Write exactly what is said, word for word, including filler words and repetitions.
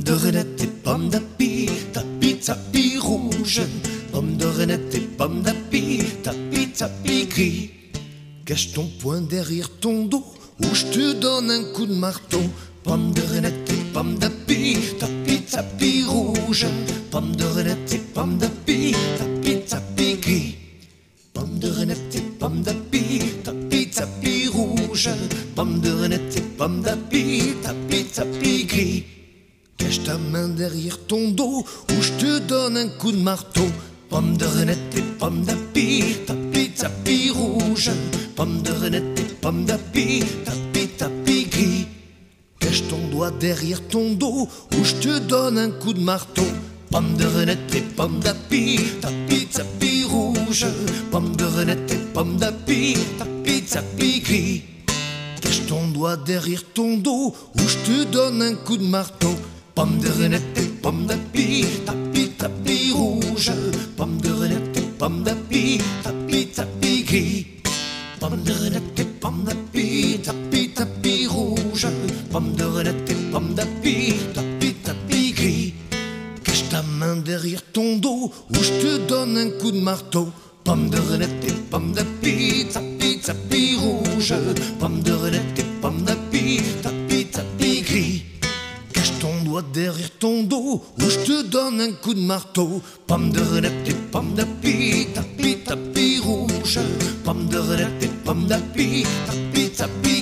de renette et pomme d'api, tapi tapi rouge. Pomme de renette et pomme d'api, tapi tapi gris. Cache ton poing derrière ton dos, ou je te donne un coup de marteau. Pomme de renette et pomme d'api, tapi tapi rouge. Pomme de renette et pomme d'api, tapi tapi gris. Pomme de renette et pomme d'api, tapi tapi rouge. Pomme de renette et pomme d'api, tapi tapi gris. Cache ta main derrière ton dos, ou je te donne un coup de marteau. Pomme de renette et pomme d'api, tapi tapi rouge. Pomme de renette et pomme d'api, tapi tapi gris. Cache ton doigt derrière ton dos, ou je te donne un coup de marteau. Pomme de renette et pomme d'api, tapi tapi rouge. Pomme de renette et pomme d'api, tapi tapi gris. Cache ton doigt derrière ton dos, ou je te donne un coup de marteau. Pomme de renette et pomme d'api, tapi tapi rouge. Pomme de renette et pomme d'api, tapi tapi gris. Pomme de renette et pomme d'api, tapi tapi rouge. Pomme de renette et pomme d'api, tapi tapi gris. Cache ta main derrière ton dos, ou je te donne un coup de marteau. Pomme de renette et pomme d'api, tapi tapi rouge. Pomme de renette et pomme d'api, tapi tapi gris. Cache ton doigt derrière ton dos, ou je te donne un coup de marteau. Pomme de renette et pomme d'api, tapi tapi rouge. Pomme de renette et pomme d'api, tapi tapi